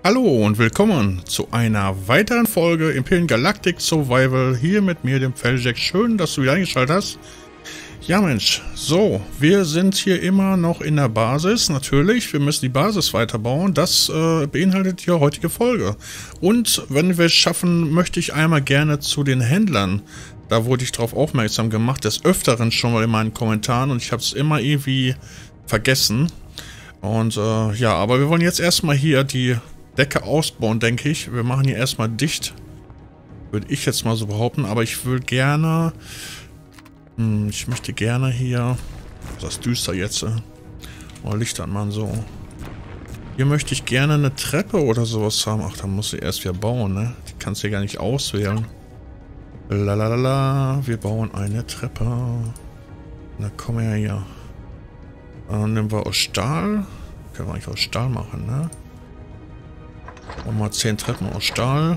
Hallo und willkommen zu einer weiteren Folge Imperium Galactic Survival. Hier mit mir, dem Feljack. Schön, dass du wieder eingeschaltet hast. Ja Mensch, so, wir sind hier immer noch in der Basis, natürlich. Wir müssen die Basis weiterbauen. Das beinhaltet die heutige Folge. Und wenn wir es schaffen, möchte ich einmal gerne zu den Händlern. Da wurde ich darauf aufmerksam gemacht, des Öfteren schon mal in meinen Kommentaren. Und ich habe es immer irgendwie vergessen. Und ja, aber wir wollen jetzt erstmal hier die Decke ausbauen, denke ich. Wir machen hier erstmal dicht. Würde ich jetzt mal so behaupten. Aber ich will gerne... ich möchte gerne hier... Das ist düster jetzt. Oh, Licht anmachen, so. Hier möchte ich gerne eine Treppe oder sowas haben. Ach, da muss ich erst wieder bauen, ne? Die kannst du ja gar nicht auswählen. Lalalala, wir bauen eine Treppe. Na, komm her hier. Dann nehmen wir aus Stahl. Können wir eigentlich aus Stahl machen, ne? Machen wir 10 Treppen aus Stahl.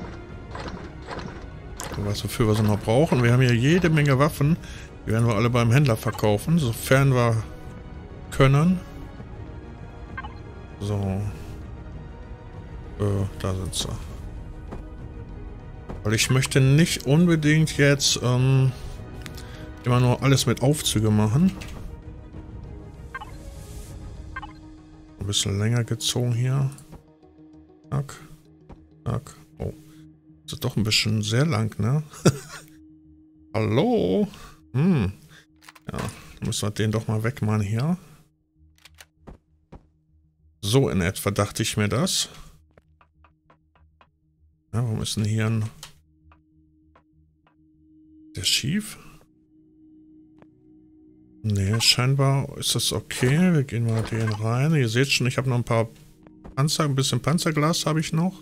Ich weiß, wofür wir sie noch brauchen. Wir haben hier jede Menge Waffen. Die werden wir alle beim Händler verkaufen, sofern wir können. So. Da sind sie. Weil ich möchte nicht unbedingt jetzt immer nur alles mit Aufzüge machen. Ein bisschen länger gezogen hier. Zack. Zack. Oh. Das ist doch ein bisschen sehr lang, ne? Hallo? Ja, dann müssen wir den doch mal wegmachen hier. So in etwa dachte ich mir das. Ja, warum ist denn hier ein... Der schief? Ne, scheinbar ist das okay. Wir gehen mal den rein. Ihr seht schon, ich habe noch ein paar Panzer, ein bisschen Panzerglas habe ich noch.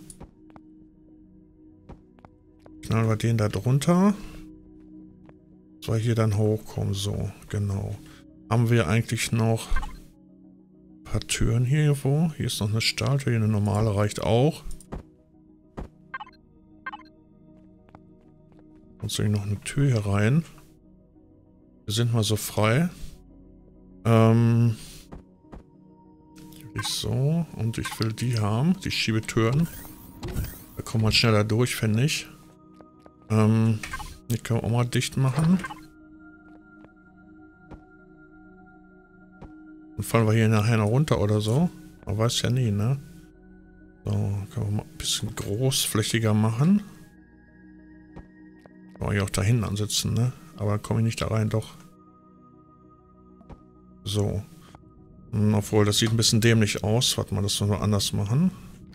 Knallen wir den da drunter. Soll hier dann hochkommen. So, genau. Haben wir eigentlich noch ein paar Türen hier irgendwo? Hier ist noch eine Stahltür, hier eine normale reicht auch. Und soll noch eine Tür hier rein. Wir sind mal so frei. So, und ich will die haben, die Schiebetüren. Da kommt man schneller durch, finde ich. Die können wir auch mal dicht machen. Und fallen wir hier nachher noch runter oder so. Man weiß ja nie, ne? So, können wir mal ein bisschen großflächiger machen. Kann man hier auch da hinten ansetzen, ne? Aber komme ich nicht da rein, doch. So. Obwohl, das sieht ein bisschen dämlich aus. Warte mal, das sollen wir anders machen.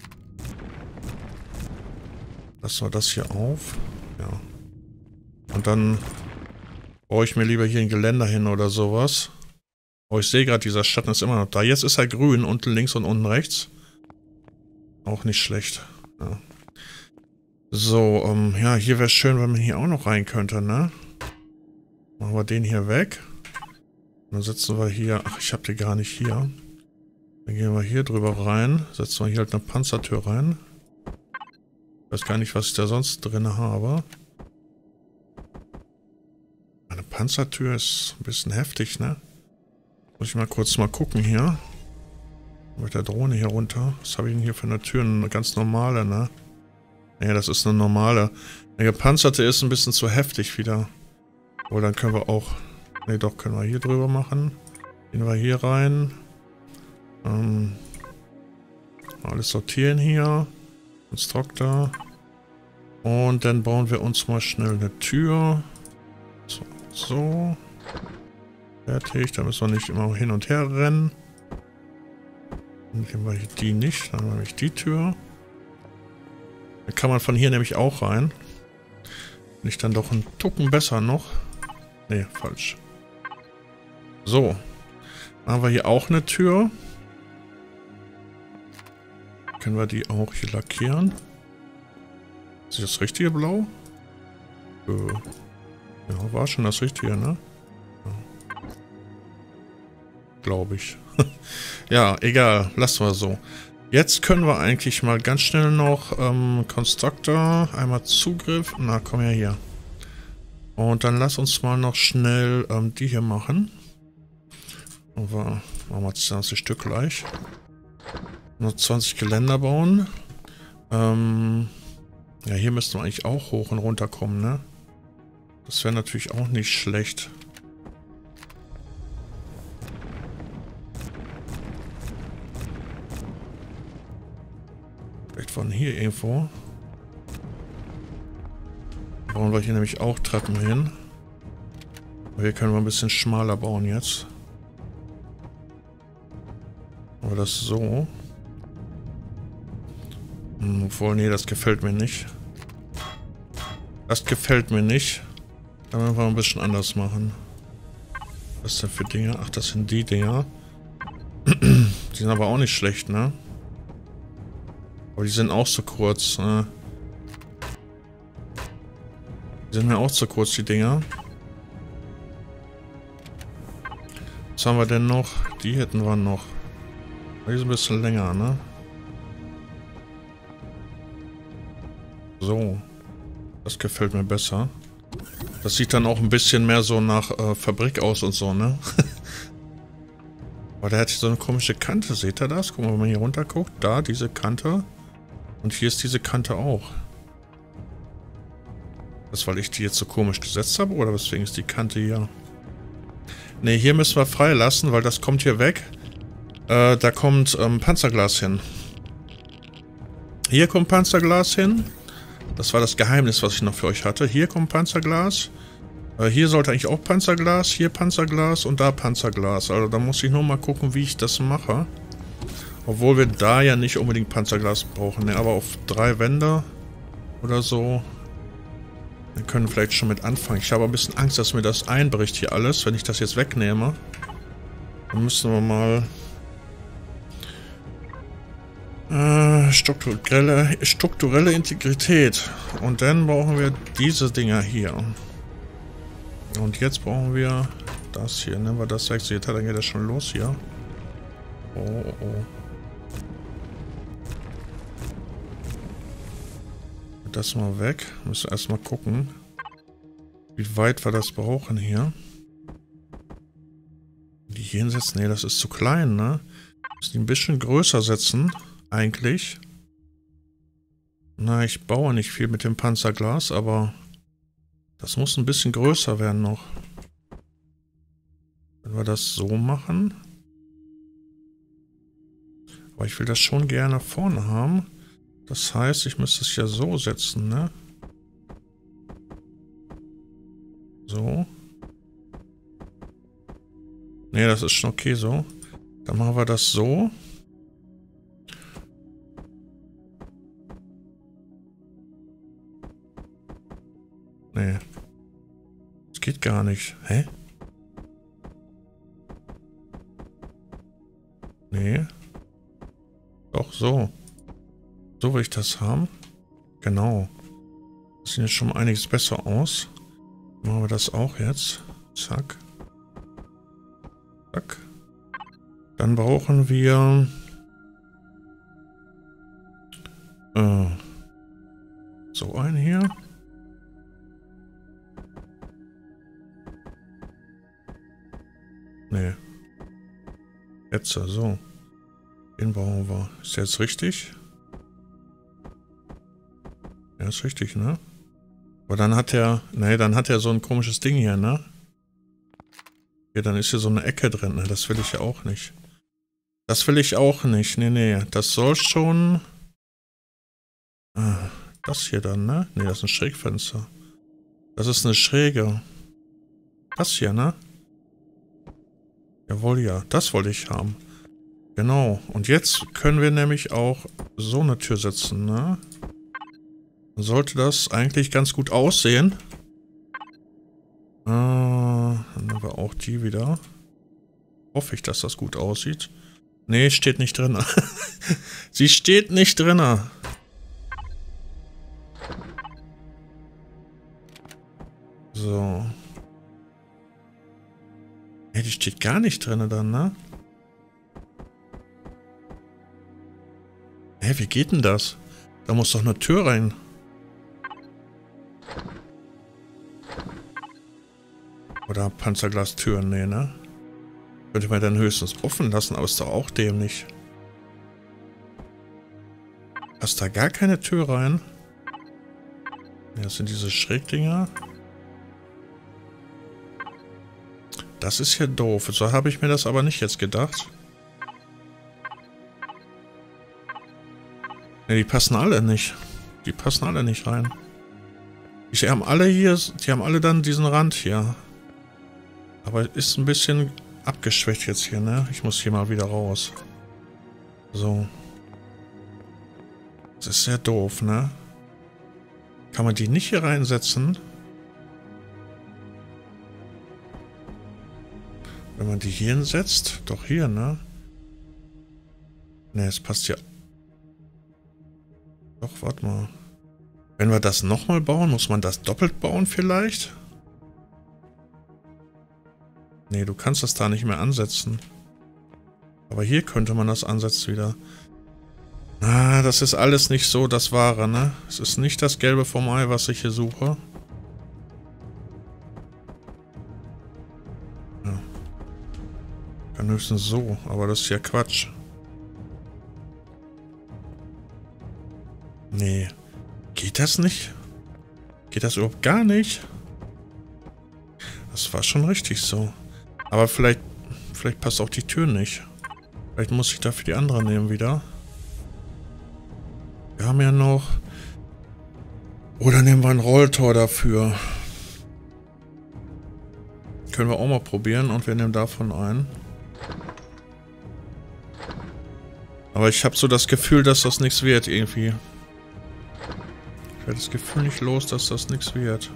Lassen wir das hier auf. Ja. Und dann baue ich mir lieber hier ein Geländer hin oder sowas. Oh, ich sehe gerade, dieser Schatten ist immer noch da. Jetzt ist er grün, unten links und unten rechts. Auch nicht schlecht. Ja. So, ja, hier wäre es schön, wenn man hier auch noch rein könnte, ne? Machen wir den hier weg. Dann setzen wir hier... Ach, ich habe die gar nicht hier. Dann gehen wir hier drüber rein. Setzen wir hier halt eine Panzertür rein. Ich weiß gar nicht, was ich da sonst drin habe. Eine Panzertür ist ein bisschen heftig, ne? Muss ich mal kurz mal gucken hier. Mit der Drohne hier runter. Was habe ich denn hier für eine Tür? Eine ganz normale, ne? Ja, das ist eine normale. Eine gepanzerte ist ein bisschen zu heftig wieder. Aber dann können wir auch... Ne, doch, können wir hier drüber machen. Gehen wir hier rein. Alles sortieren hier. Konstruktor. Und dann bauen wir uns mal schnell eine Tür. So, so. Fertig. Da müssen wir nicht immer hin und her rennen. Dann nehmen wir hier die nicht. Dann nehme ich die Tür. Da kann man von hier nämlich auch rein. Nicht dann doch einen Tucken besser noch. Ne, falsch. So. Dann haben wir hier auch eine Tür. Können wir die auch hier lackieren? Ist das richtige Blau? Ja, war schon das Richtige, ne? Ja. Glaube ich. Ja, egal. Lassen wir so. Jetzt können wir eigentlich mal ganz schnell noch Konstruktor, einmal Zugriff. Na, komm her hier. Und dann lass uns mal noch schnell die hier machen. Und wir machen wir das ganze Stück gleich. Noch 20 Geländer bauen. Ja, hier müssten wir eigentlich auch hoch und runter kommen, ne? Das wäre natürlich auch nicht schlecht. Vielleicht von hier irgendwo. Bauen wir hier nämlich auch Treppen hin. Aber hier können wir ein bisschen schmaler bauen jetzt. Aber das so. Obwohl, nee, das gefällt mir nicht. Das gefällt mir nicht. Da müssen wir ein bisschen anders machen. Was ist denn für Dinge? Ach, das sind die Dinger. Die sind aber auch nicht schlecht, ne? Aber die sind auch so kurz. Ne? Die sind mir auch zu kurz, die Dinger. Was haben wir denn noch? Die hätten wir noch. Die sind ein bisschen länger, ne? So. Das gefällt mir besser. Das sieht dann auch ein bisschen mehr so nach Fabrik aus und so, ne? Aber der hat hier so eine komische Kante. Seht ihr das? Guck mal, wenn man hier runter guckt. Da, diese Kante. Und hier ist diese Kante auch. Das, weil ich die jetzt so komisch gesetzt habe? Oder weswegen ist die Kante hier? Ne, hier müssen wir freilassen, weil das kommt hier weg. Da kommt Panzerglas hin. Hier kommt Panzerglas hin. Das war das Geheimnis, was ich noch für euch hatte. Hier kommt Panzerglas. Hier sollte eigentlich auch Panzerglas. Hier Panzerglas und da Panzerglas. Also da muss ich nur mal gucken, wie ich das mache. Obwohl wir da ja nicht unbedingt Panzerglas brauchen. Ne, aber auf 3 Wände oder so. Wir können vielleicht schon mit anfangen. Ich habe ein bisschen Angst, dass mir das einbricht hier alles, wenn ich das jetzt wegnehme. Dann müssen wir mal strukturelle Integrität. Und dann brauchen wir diese Dinger hier. Und jetzt brauchen wir das hier. Nehmen wir das weg. Seht ihr, dann geht das schon los hier. Oh, oh, oh. Das mal weg. Müssen erstmal gucken, wie weit wir das brauchen hier. Die hier hinsetzen? Ne, das ist zu klein, ne? Müssen die ein bisschen größer setzen, eigentlich. Na, ich baue nicht viel mit dem Panzerglas, aber das muss ein bisschen größer werden noch. Wenn wir das so machen. Aber ich will das schon gerne vorne haben. Das heißt, ich müsste es ja so setzen, ne? So. Ne, das ist schon okay so. Dann machen wir das so. Ne. Das geht gar nicht. Hä? Nee. Doch, so. So will ich das haben. Genau. Das sieht jetzt schon einiges besser aus. Machen wir das auch jetzt. Zack. Zack. Dann brauchen wir so einen hier. Nee. Jetzt so. Den brauchen wir. Ist der jetzt richtig? Ja, ist richtig, ne? Aber dann hat er... Ne, dann hat er so ein komisches Ding hier, ne? Ja, dann ist hier so eine Ecke drin, ne? Das will ich ja auch nicht. Das will ich auch nicht. Nee, nee. Das soll schon... Ah, das hier dann, ne? Ne, das ist ein Schrägfenster. Das ist eine Schräge. Das hier, ne? Jawohl, ja. Das wollte ich haben. Genau. Und jetzt können wir nämlich auch so eine Tür setzen, ne? Dann sollte das eigentlich ganz gut aussehen. Dann nehmen wir auch die wieder. Hoffe ich, dass das gut aussieht. Nee, steht nicht drin. Sie steht nicht drin. So. Ja, die steht gar nicht drin dann, ne? Hä, wie geht denn das? Da muss doch eine Tür rein. Oder Panzerglastüren, nee, ne? Könnte man dann höchstens offen lassen, aber ist doch auch dämlich. Passt da gar keine Tür rein? Ja, das sind diese Schrägdinger. Das ist ja doof. So habe ich mir das aber nicht jetzt gedacht. Ne, die passen alle nicht. Die passen alle nicht rein. Die haben alle hier, die haben alle dann diesen Rand hier. Aber ist ein bisschen abgeschwächt jetzt hier, ne? Ich muss hier mal wieder raus. So. Das ist sehr doof, ne? Kann man die nicht hier reinsetzen? Wenn man die hier hinsetzt? Doch hier, ne? Ne, es passt ja. Doch, warte mal. Wenn wir das nochmal bauen, muss man das doppelt bauen vielleicht? Ne, du kannst das da nicht mehr ansetzen. Aber hier könnte man das ansetzen wieder. Ah, das ist alles nicht so das Wahre, ne? Es ist nicht das Gelbe vom Ei, was ich hier suche. Ja. Kann höchstens so, aber das ist ja Quatsch. Nee. Geht das nicht? Geht das überhaupt gar nicht? Das war schon richtig so. Aber vielleicht passt auch die Tür nicht. Vielleicht muss ich dafür die andere nehmen wieder. Wir haben ja noch... Oder nehmen wir ein Rolltor dafür. Können wir auch mal probieren und wir nehmen davon ein. Aber ich habe so das Gefühl, dass das nichts wird irgendwie. Ich werde das Gefühl nicht los, dass das nichts wird.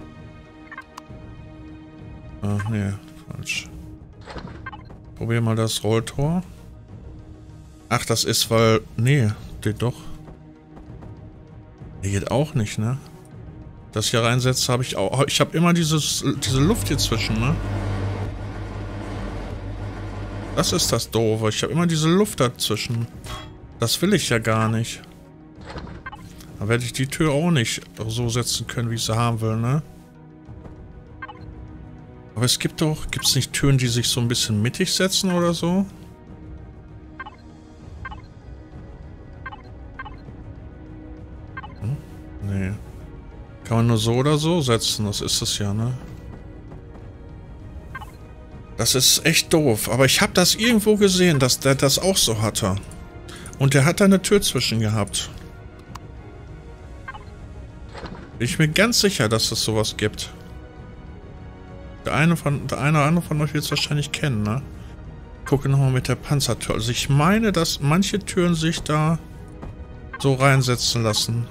Ach nee, falsch. Probier mal das Rolltor. Ach, das ist, weil... Nee, geht doch. Nee, geht auch nicht, ne? Das hier reinsetze, habe ich auch... Ich habe immer diese Luft hier zwischen, ne? Das ist das Doofe. Ich habe immer diese Luft dazwischen. Das will ich ja gar nicht. Da werde ich die Tür auch nicht so setzen können, wie ich sie haben will, ne? Aber es gibt doch... Gibt es nicht Türen, die sich so ein bisschen mittig setzen oder so? Hm? Nee. Kann man nur so oder so setzen, das ist es ja, ne? Das ist echt doof. Aber ich habe das irgendwo gesehen, dass der das auch so hatte. Und der hat da eine Tür zwischen gehabt. Bin ich mir ganz sicher, dass es sowas gibt. Der eine oder andere von euch wird es wahrscheinlich kennen, ne? Gucke nochmal mit der Panzertür. Also ich meine, dass manche Türen sich da so reinsetzen lassen.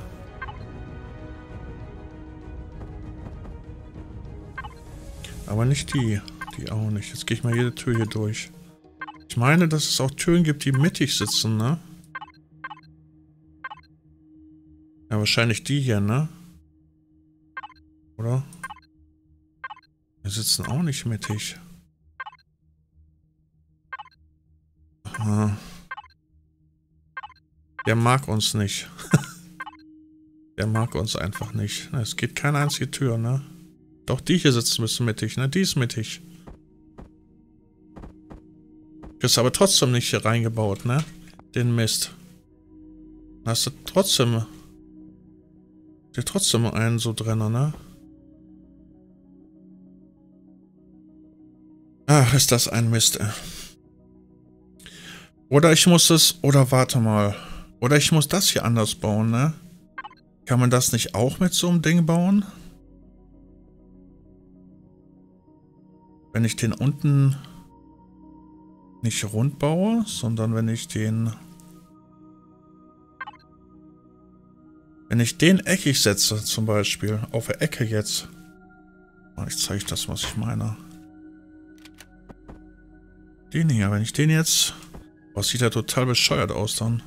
Aber nicht die. Die auch nicht. Jetzt gehe ich mal jede Tür hier durch. Ich meine, dass es auch Türen gibt, die mittig sitzen, ne? Ja, wahrscheinlich die hier, ne? Oder? Wir sitzen auch nicht mittig. Aha. Der mag uns nicht. Der mag uns einfach nicht. Es geht keine einzige Tür, ne? Doch die hier sitzen müssen mittig, ne? Die ist mittig. Ist aber trotzdem nicht hier reingebaut, ne? Den Mist. Da hast du trotzdem... Hier trotzdem einen so drin, ne? Ach, ist das ein Mist, ey. Oder ich muss es... Oder warte mal. Oder ich muss das hier anders bauen, ne? Kann man das nicht auch mit so einem Ding bauen? Wenn ich den unten... nicht rund baue, sondern wenn ich den eckig setze, zum Beispiel, auf der Ecke jetzt. Ich zeige das, was ich meine. Den hier, wenn ich den jetzt... Was sieht ja total bescheuert aus dann.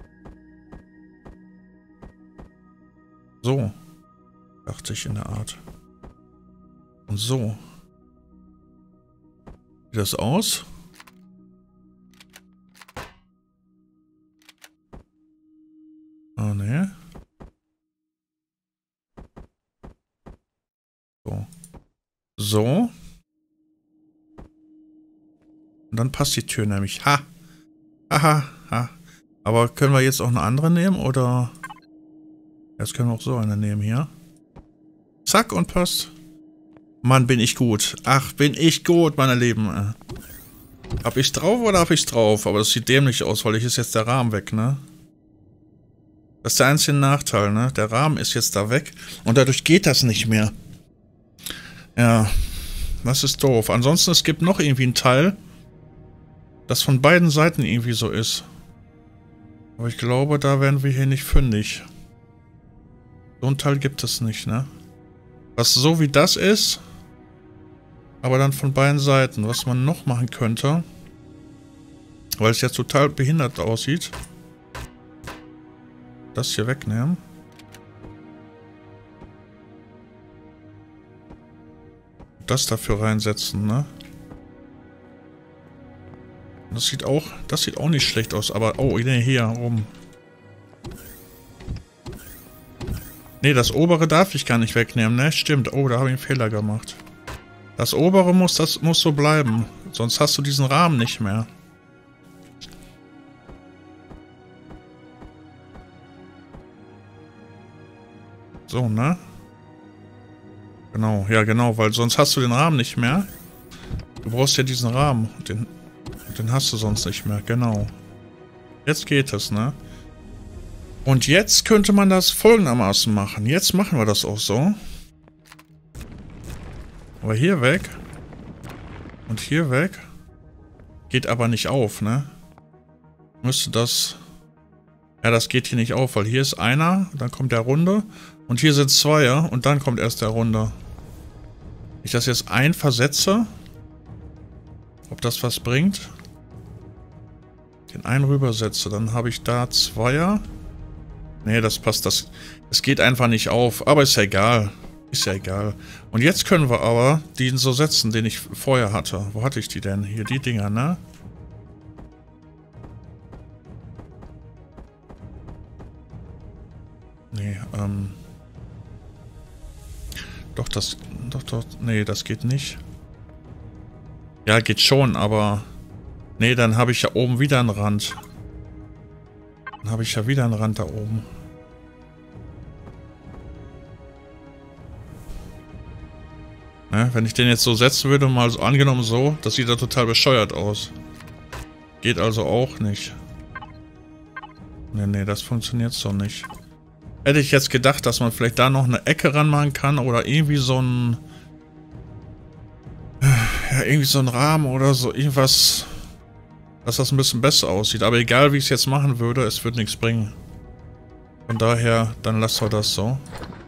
So. Dachte ich in der Art. Und so. Sieht das aus? Ah, ne. So. So. Und dann passt die Tür nämlich. Ha! Haha, ha. Aber können wir jetzt auch eine andere nehmen, oder? Jetzt können wir auch so eine nehmen hier. Zack, und passt. Mann, bin ich gut. Ach, bin ich gut, meine Lieben. Hab ich's drauf oder hab ich's drauf? Aber das sieht dämlich aus, weil ist jetzt der Rahmen weg, ne? Das ist der einzige Nachteil, ne? Der Rahmen ist jetzt da weg und dadurch geht das nicht mehr. Ja, das ist doof. Ansonsten, es gibt noch irgendwie ein Teil, das von beiden Seiten irgendwie so ist. Aber ich glaube, da werden wir hier nicht fündig. So ein Teil gibt es nicht, ne? Was so wie das ist, aber dann von beiden Seiten. Was man noch machen könnte, weil es jetzt total behindert aussieht. Das hier wegnehmen. Das dafür reinsetzen, ne? Das sieht auch nicht schlecht aus, aber... Oh, ne, hier oben. Ne, das obere darf ich gar nicht wegnehmen, ne? Stimmt. Oh, da habe ich einen Fehler gemacht. Das obere muss so bleiben. Sonst hast du diesen Rahmen nicht mehr. So, ne? Genau, ja genau, weil sonst hast du den Rahmen nicht mehr. Du brauchst ja diesen Rahmen. Den hast du sonst nicht mehr, genau. Jetzt geht es, ne? Und jetzt könnte man das folgendermaßen machen. Jetzt machen wir das auch so. Aber hier weg. Und hier weg. Geht aber nicht auf, ne? Müsste das... Ja, das geht hier nicht auf, weil hier ist einer, dann kommt der Runde. Und hier sind Zweier und dann kommt erst der Runde. Wenn ich das jetzt versetze, ob das was bringt. Den einen rübersetze, dann habe ich da Zweier. Nee, das passt. Das geht einfach nicht auf. Aber ist ja egal. Ist ja egal. Und jetzt können wir aber den so setzen, den ich vorher hatte. Wo hatte ich die denn? Hier, die Dinger, ne? Nee, Doch, nee, das geht nicht. Ja, geht schon, aber... Nee, dann habe ich ja oben wieder einen Rand. Dann habe ich ja wieder einen Rand da oben. Ne, wenn ich den jetzt so setzen würde, mal so angenommen so, das sieht ja total bescheuert aus. Geht also auch nicht. Nee, nee, das funktioniert so nicht. Hätte ich jetzt gedacht, dass man vielleicht da noch eine Ecke ranmachen kann oder irgendwie so ein... Ja, irgendwie so ein Rahmen oder so, irgendwas, dass das ein bisschen besser aussieht. Aber egal, wie ich es jetzt machen würde, es wird nichts bringen. Von daher, dann lassen wir das so.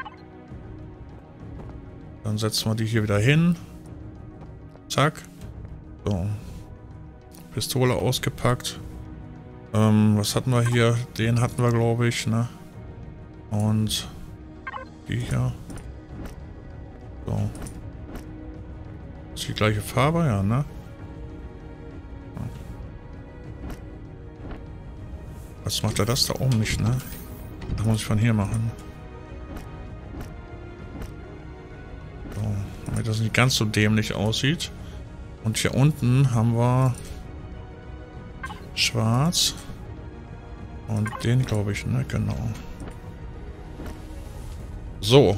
Dann setzen wir die hier wieder hin. Zack. So. Pistole ausgepackt. Was hatten wir hier? Den hatten wir, glaube ich, ne? Und die hier. So. Ist die gleiche Farbe? Ja, ne? Was macht er das da oben nicht, ne? Das muss ich von hier machen. So, damit das nicht ganz so dämlich aussieht. Und hier unten haben wir schwarz. Und den, glaube ich, ne? Genau. So.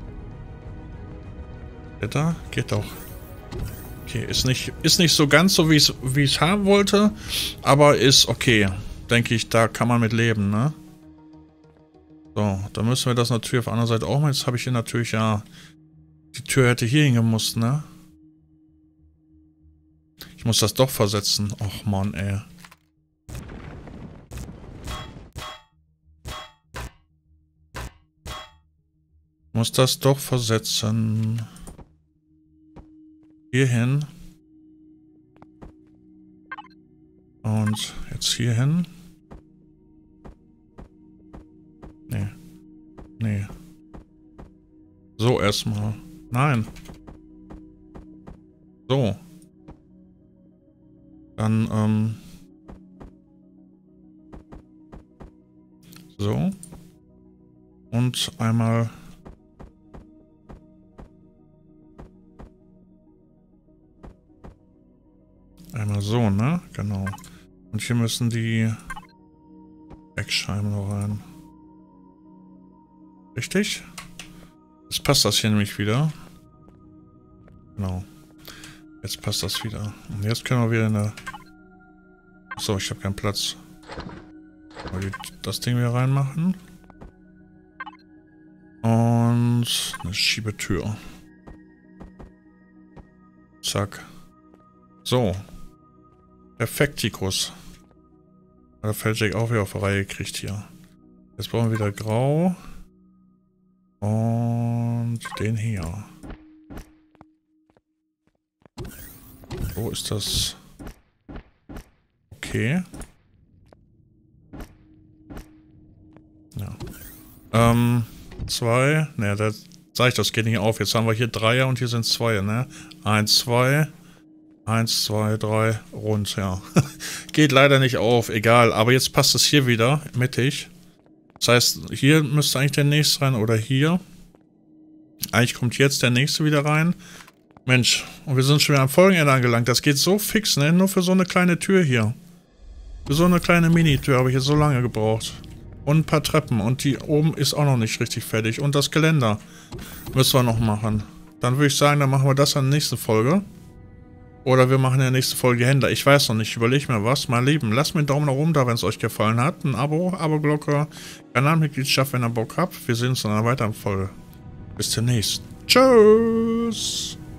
Geht da? Geht doch. Okay, ist nicht so ganz so, wie ich es haben wollte, aber ist okay. Denke ich, da kann man mit leben, ne? So, dann müssen wir das natürlich auf der anderen Seite auch machen. Jetzt habe ich hier natürlich ja... Die Tür hätte hier hingemusst, ne? Ich muss das doch versetzen. Och, Mann, ey. Muss das doch versetzen. Hier hin. Und jetzt hier hin. Nee. Nee. So erstmal. Nein. So. Dann, so. Und einmal... Einmal so, ne? Genau. Und hier müssen die Eckscheiben noch rein. Richtig? Jetzt passt das hier nämlich wieder. Genau. Jetzt passt das wieder. Und jetzt können wir wieder eine... So, ich habe keinen Platz. Das Ding wieder reinmachen. Und eine Schiebetür. Zack. So. Perfektikus. Da fällt Jack auch wieder auf die Reihe gekriegt hier. Jetzt brauchen wir wieder Grau. Und den hier. Wo ist das? Okay. Ja. 2. Ne, da sag ich, das geht nicht auf. Jetzt haben wir hier Dreier und hier sind Zweier, ne? 1, 2. 1, 2, 3. Rund, ja. Geht leider nicht auf, egal. Aber jetzt passt es hier wieder, mittig. Das heißt, hier müsste eigentlich der nächste rein oder hier. Eigentlich kommt jetzt der nächste wieder rein. Mensch, und wir sind schon wieder am Folgenende angelangt. Das geht so fix, ne? Nur für so eine kleine Tür hier. Für so eine kleine Minitür habe ich jetzt so lange gebraucht. Und ein paar Treppen. Und die oben ist auch noch nicht richtig fertig. Und das Geländer müssen wir noch machen. Dann würde ich sagen, dann machen wir das in der nächsten Folge. Oder wir machen in der nächsten Folge Händler. Ich weiß noch nicht. Überleg mir was. Mein Lieben, lasst mir einen Daumen nach oben da, wenn es euch gefallen hat. Ein Abo, Abo-Glocke, Kanalmitgliedschaft, wenn ihr Bock habt. Wir sehen uns in einer weiteren Folge. Bis demnächst. Tschüss.